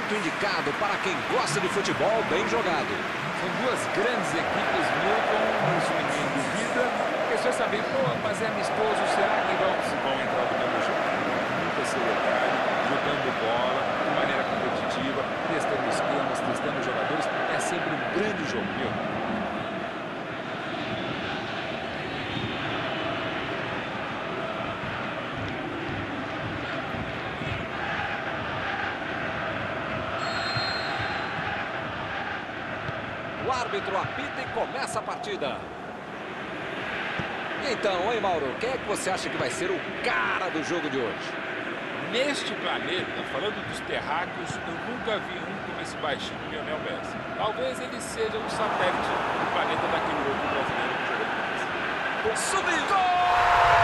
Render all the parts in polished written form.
momento indicado para quem gosta de futebol bem jogado. São duas grandes equipes, Milton, isso ninguém duvida. A questão é saber, mas é amistoso, será que vão entrar do mesmo jeito? Muita seriedade, jogando bola, de maneira competitiva, testando esquemas, testando jogadores. É sempre um grande jogo, Milton. O árbitro apita e começa a partida. Então, hein, Mauro? Quem é que você acha que vai ser o cara do jogo de hoje? Neste planeta, falando dos terráqueos, eu nunca vi um como esse baixinho, Lionel Messi. Talvez ele seja um satélite do planeta daquele outro brasileiro que jogou no Messi. Subiu! Gol!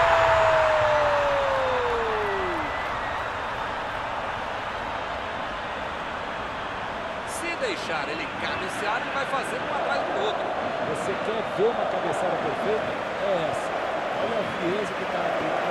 Se deixar ele cabecear, ele vai fazer um atrás do outro. Você quer ver uma cabeçada perfeita? É essa. Olha a frieza que está aqui.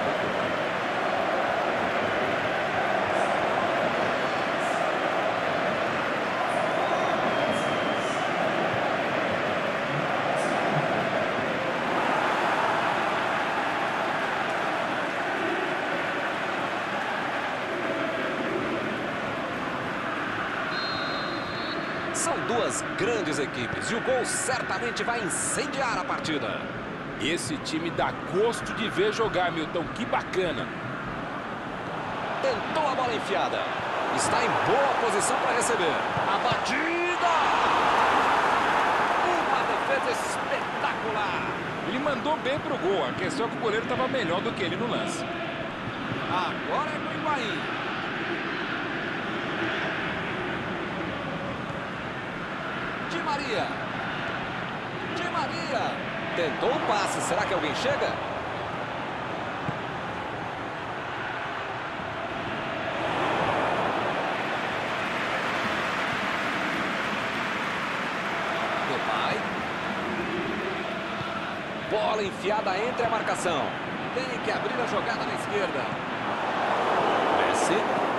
São duas grandes equipes e o gol certamente vai incendiar a partida. Esse time dá gosto de ver jogar, Milton. Que bacana. Tentou a bola enfiada. Está em boa posição para receber. A batida! Uma defesa espetacular. Ele mandou bem pro gol. A questão é que o goleiro estava melhor do que ele no lance. Agora é pro Higuaín. Di Maria. Di Maria. Tentou o passe. Será que alguém chega? Depay. Bola enfiada entre a marcação. Tem que abrir a jogada na esquerda. Messi.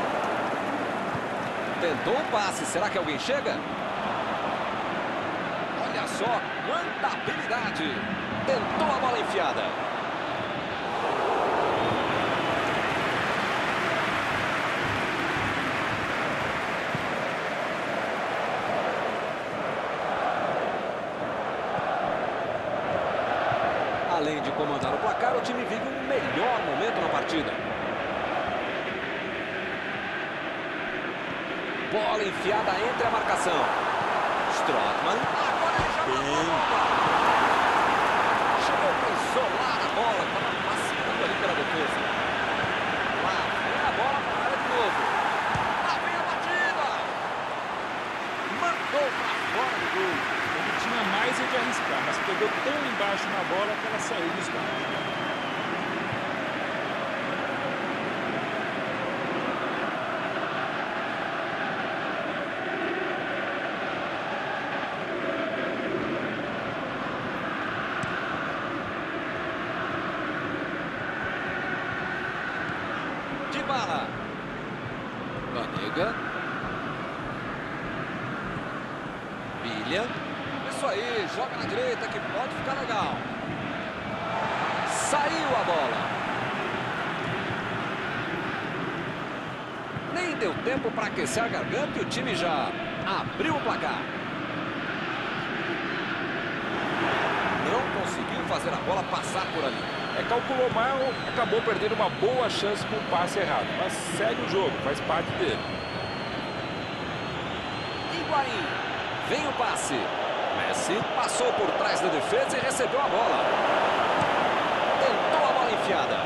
Tentou o passe. Será que alguém chega? Olha só quanta habilidade. Tentou a bola enfiada. Além de comandar o placar, o time vive um melhor momento na partida. Bola enfiada entre a marcação. Strootman. Agora ele já chegou para isolar a bola, que estava passeando ali pela defesa. Lá vem a bola para a área de novo. Lá vem a batida. Mandou para fora do gol. Ele tinha mais de arriscar, mas pegou tão embaixo na bola que ela saiu dos caras. Dybala. Banega. Bilha. Isso aí, joga na direita que pode ficar legal. Saiu a bola. Nem deu tempo para aquecer a garganta e o time já abriu o placar. Não conseguiu fazer a bola passar por ali. Calculou mal, acabou perdendo uma boa chance com o passe errado. Mas segue o jogo, faz parte dele. Higuaín. Vem o passe. Messi passou por trás da defesa e recebeu a bola. Tentou a bola enfiada.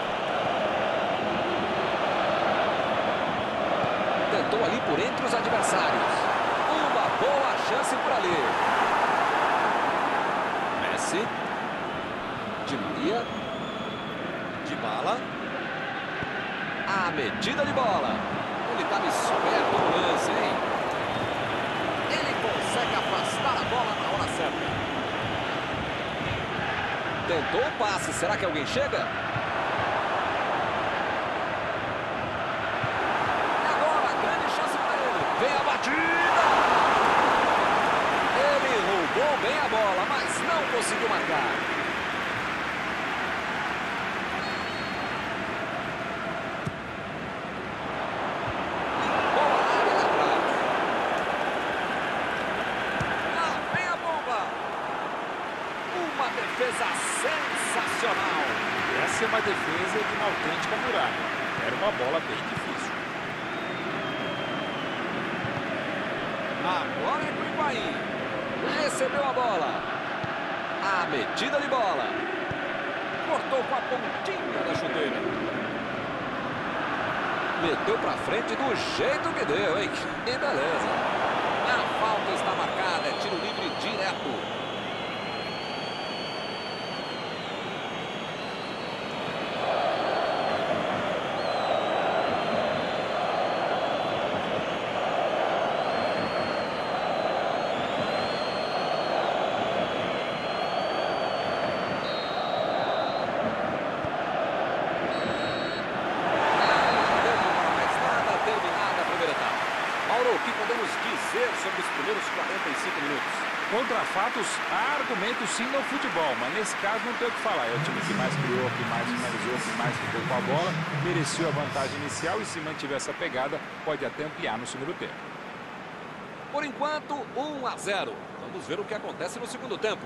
Tentou ali por entre os adversários. Uma boa chance por ali. Messi. Di Maria. Dybala. A medida de bola. Ele estava esperto no lance, hein? Ele consegue afastar a bola na hora certa. Tentou o passe. Será que alguém chega? E agora, grande chance para ele. batida! Ele roubou bem a bola, mas não conseguiu marcar. Bola na área lá atrás. Lá vem a bomba. Uma defesa sensacional. Essa é uma defesa de uma autêntica muralha. Era uma bola bem difícil. Agora é com o Higuaín. Recebeu a bola. A metida de bola. Cortou com a pontinha da chuteira. Meteu pra frente do jeito que deu, hein? Que beleza. A falta está marcada. É tiro livre direto. O que podemos dizer sobre os primeiros 45 minutos? Contra fatos, há argumentos sim no futebol, mas nesse caso não tem o que falar. É o time que mais criou, que mais finalizou, que mais ficou com a bola, mereceu a vantagem inicial e se mantiver essa pegada, pode até ampliar no segundo tempo. Por enquanto, 1-0. Vamos ver o que acontece no segundo tempo.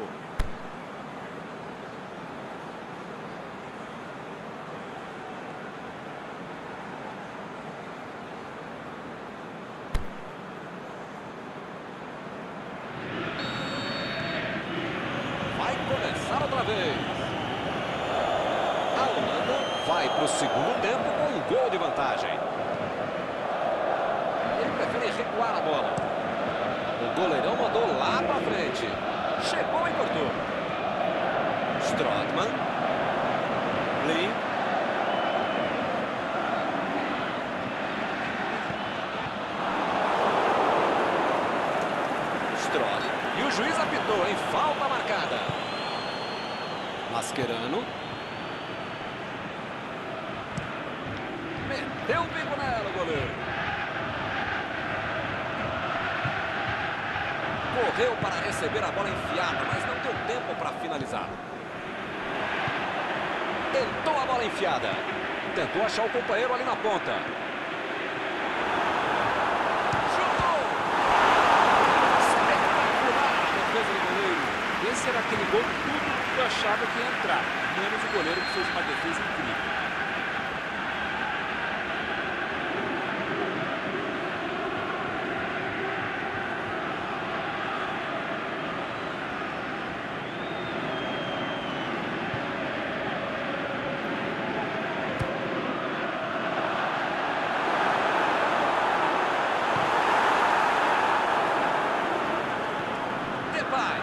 Começar outra vez. A Holanda vai para o segundo tempo com um gol de vantagem. Ele prefere recuar a bola. O goleirão mandou lá para frente. Chegou e cortou. Strootman. Lee. Strootman. E o juiz apitou em falta marcada. Mascherano. Meteu o bico nela, o goleiro. Correu para receber a bola enfiada, mas não deu tempo para finalizar. Tentou a bola enfiada. Tentou achar o companheiro ali na ponta. Chutou! Espetacular a defesa do goleiro. Esse era aquele gol tudo que eu achava que ia entrar, menos o goleiro que fez uma defesa incrível. Depay.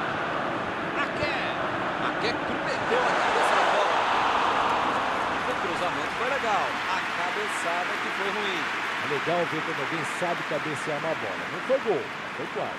Aké meteu a cabeça na bola. O cruzamento foi legal. A cabeçada que foi ruim. É legal ver quando alguém sabe cabecear uma bola. Não foi gol, foi quase.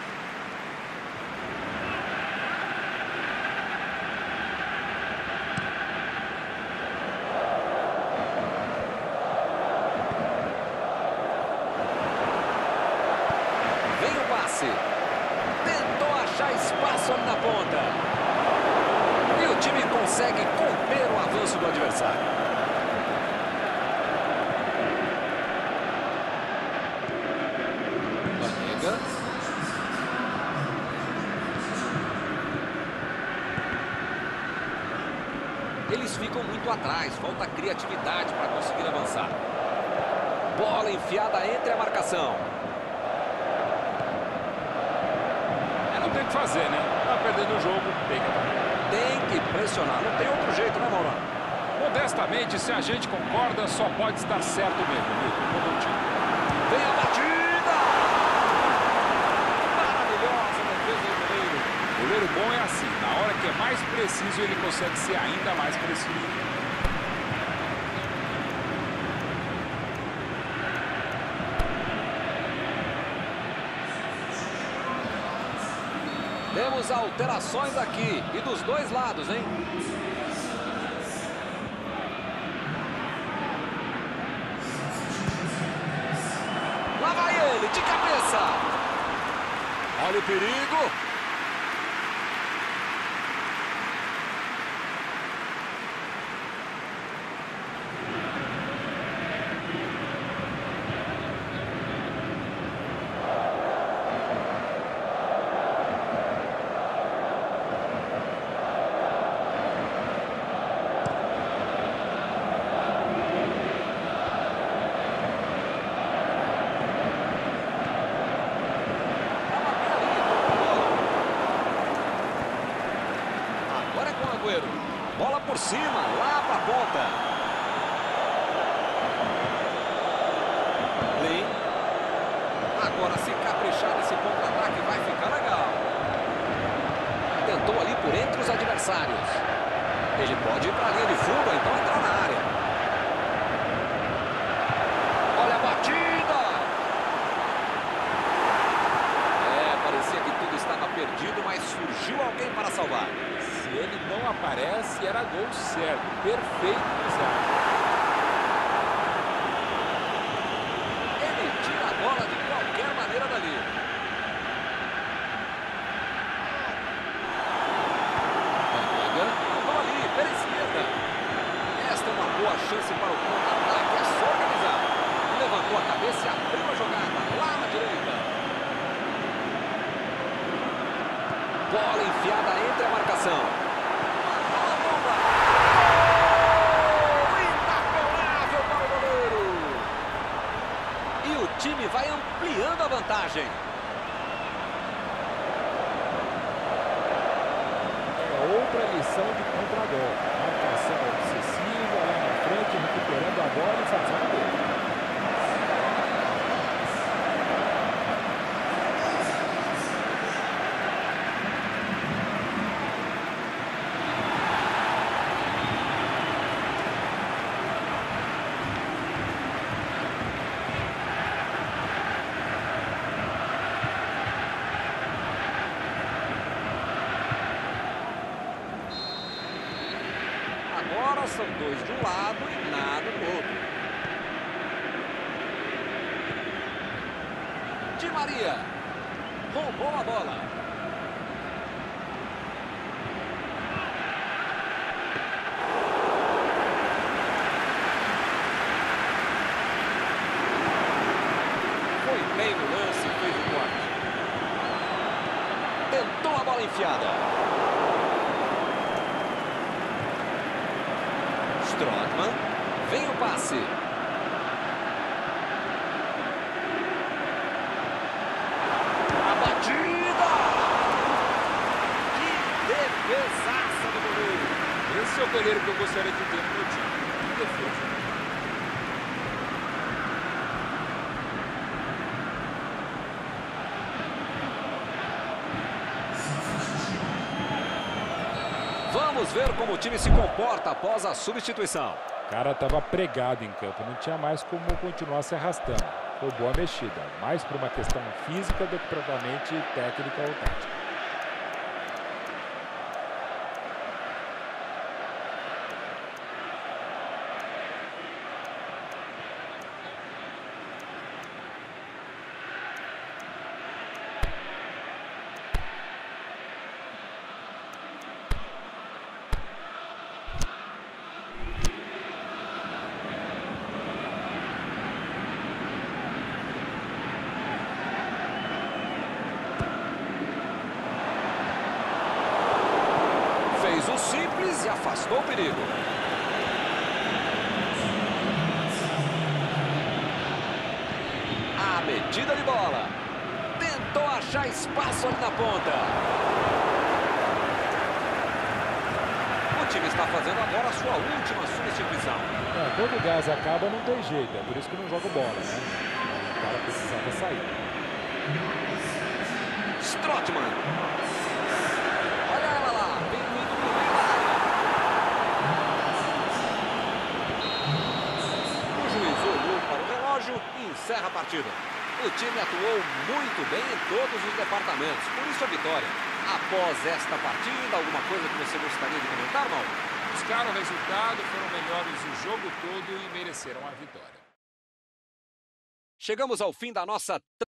Vem o passe. Tentou achar espaço ali na ponta. E o time consegue conter o avanço do adversário. Banega. Eles ficam muito atrás. Falta criatividade para conseguir avançar. Bola enfiada entre a marcação. Não tem o que fazer, né? Tá perdendo o jogo, Tem que pressionar, não tem outro jeito, né, Maurão? Modestamente, se a gente concorda, só pode estar certo mesmo, Milton. Todo o time. Vem a batida! Maravilhosa defesa do goleiro. Goleiro bom é assim, na hora que é mais preciso, ele consegue ser ainda mais preciso. Temos alterações aqui e dos dois lados, hein? Lá vai ele! ele de cabeça. Olha o perigo. Bola por cima, lá para a ponta. Lin. Agora, se caprichar nesse contra-ataque, vai ficar legal. Tentou ali por entre os adversários. Ele pode ir para a linha de fundo, ou então entrar na área. Olha a batida! Parecia que tudo estava perdido, mas surgiu alguém para salvar. Se ele não aparece, era gol certo. Perfeito, Zé. Ele tira a bola de qualquer maneira dali. Mandou ali, pela esquerda. Esta é uma boa chance para o contra-ataque. É só organizar. Levantou a cabeça e abriu a jogada. Lá na direita. Bola enfiada entre a marcação. O time vai ampliando a vantagem. É outra lição de contra-golpe. Marcação obsessiva lá na frente, recuperando a bola e fazendo gol. Agora são dois de um lado e nada do outro. Di Maria roubou a bola. Foi bem no lance e fez o corte. Tentou a bola enfiada. Strootman, vem o passe. A batida! Que defesaça do goleiro. Esse é o goleiro que eu gostaria de ter no meu time. Que defesa. Vamos ver como o time se comporta após a substituição. O cara estava pregado em campo, não tinha mais como continuar se arrastando. Foi boa mexida, mais por uma questão física do que propriamente técnica ou tática. Fez o simples e afastou o perigo. A medida de bola. Tentou achar espaço ali na ponta. O time está fazendo agora a sua última substituição. Quando o gás acaba, não tem jeito. É por isso que não joga bola, né? O cara precisava sair. Strootman. E encerra a partida. O time atuou muito bem em todos os departamentos, por isso a vitória. Após esta partida, alguma coisa que você gostaria de comentar, Mauro? Buscaram o resultado, foram melhores o jogo todo e mereceram a vitória. Chegamos ao fim da nossa